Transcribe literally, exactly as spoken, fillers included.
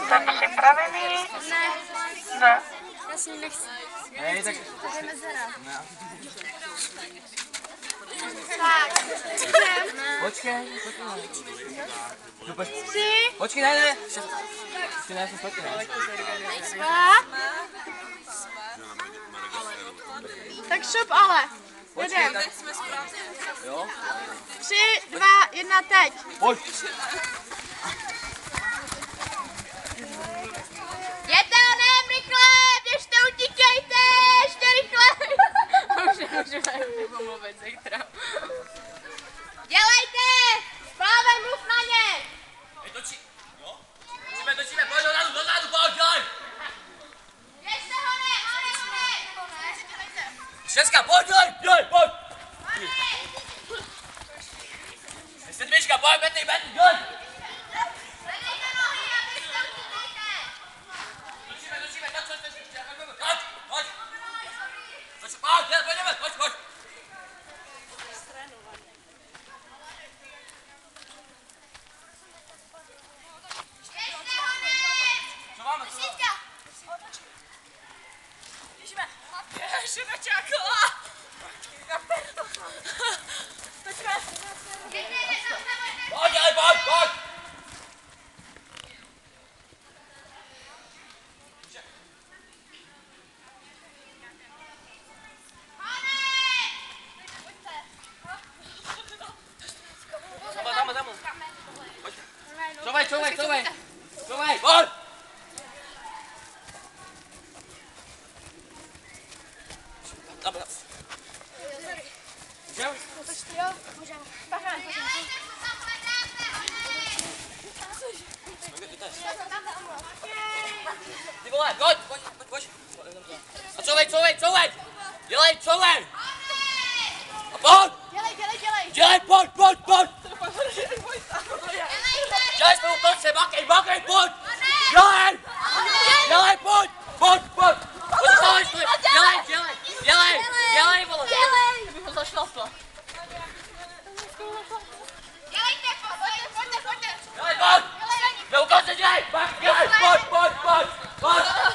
Jste připravený? Ne. Ne. Já si nechci. Hej, tak... To je mezera. Tak, jdem. Počkej, počkej. Tři, Počkej, ne, ne. Ještě ne, jsem špatně. dva. Tak šup ale. Počkej, Jdem. tak... Jo? Tři, dva, jedna, teď. Pojď. Jděte honem, rychle, běžte, utíkejte, ještě rychle. Už nemůžu mluvit zítra. Dělejte, Spláve, mluv na ně. Hej, točí. Jo? Točíme, točíme, pojď dozadu, dozadu, pojď, pojď. Běžte honem, honem, honem. Šestka, pojď, pojď, pojď, pojď. Sedmička, pojď, Betty, Betty, pojď. Zvedejte nohy a běžte, utíkejte. Točíme, točíme, toč, toč, toč, pojď, pojď. Toč, pojď, pojď, pojď, pojď. Běžte honem. Co máme, co máme? Běžíme. Běžíme, Čáková. Počkej. Pojď, dělej, pojď, pojď. Tam, tam, tam. Pojď. Couvej, couvej, couvej. Couvej, pojď. Tam, tam. Můžeme? Jo, můžeme. Ty vole, pojď, pojď, pojď, pojď. A couvej, couvej, couvej. Dělej, couvej. A pojď. Dělej, dělej, dělej. Dělej, pojď, pojď, pojď. Dělej spolu točce, makej, makej, pojď. Dělej. Dělej, pojď, pojď, pojď. Pojď, stoj, stoj. Dělej, dělej, dělej, dělej, vole. Dělej. Kdybych ho zašlapla. Dělejte, pojďte, pojďte, pojďte. Dělej, pojď. Neukonce, dělej, dělej, pojď, pojď, pojď, pojď.